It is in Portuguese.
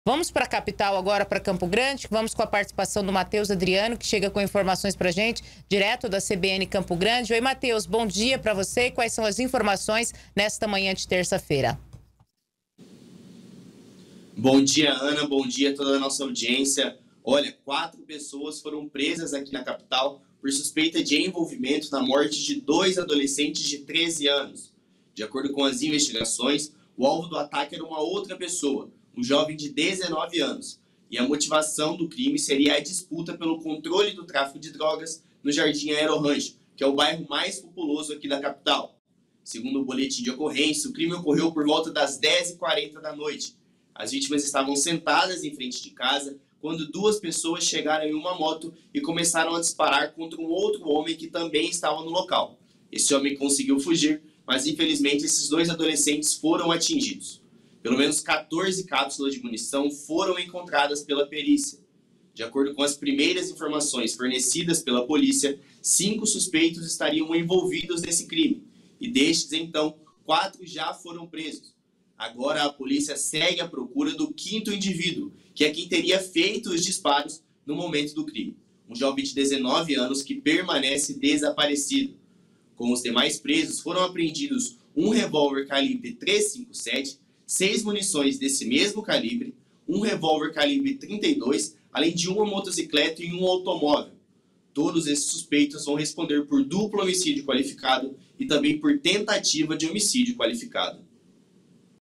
Vamos para a capital agora, para Campo Grande. Vamos com a participação do Matheus Adriano, que chega com informações para a gente, direto da CBN Campo Grande. Oi, Matheus, bom dia para você. Quais são as informações nesta manhã de terça-feira? Bom dia, Ana. Bom dia a toda a nossa audiência. Olha, 4 pessoas foram presas aqui na capital por suspeita de envolvimento na morte de 2 adolescentes de 13 anos. De acordo com as investigações, o alvo do ataque era uma outra pessoa, um jovem de 19 anos, e a motivação do crime seria a disputa pelo controle do tráfico de drogas no Jardim Aerorancho, que é o bairro mais populoso aqui da capital. Segundo o boletim de ocorrência, o crime ocorreu por volta das 10h40 da noite. As vítimas estavam sentadas em frente de casa quando 2 pessoas chegaram em uma moto e começaram a disparar contra um outro homem que também estava no local. Esse homem conseguiu fugir, mas infelizmente esses 2 adolescentes foram atingidos. Pelo menos 14 cápsulas de munição foram encontradas pela perícia. De acordo com as primeiras informações fornecidas pela polícia, 5 suspeitos estariam envolvidos nesse crime, e destes, então, 4 já foram presos. Agora a polícia segue à procura do 5º indivíduo, que é quem teria feito os disparos no momento do crime. Um jovem de 19 anos que permanece desaparecido. Com os demais presos, foram apreendidos um revólver calibre .357, 6 munições desse mesmo calibre, um revólver calibre .32, além de uma motocicleta e um automóvel. Todos esses suspeitos vão responder por duplo homicídio qualificado e também por tentativa de homicídio qualificado.